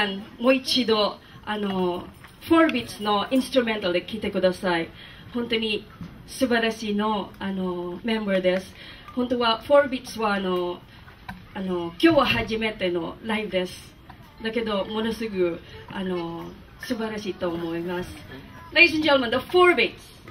もう一度4 bits のインストゥルメンタルで聴いてください。本当に素晴らしいのメンバーです。本当は4 bits は今日は初めてのライブです。だけどものすごく素晴らしいと思います。Ladies and gentlemen, the 4 bits.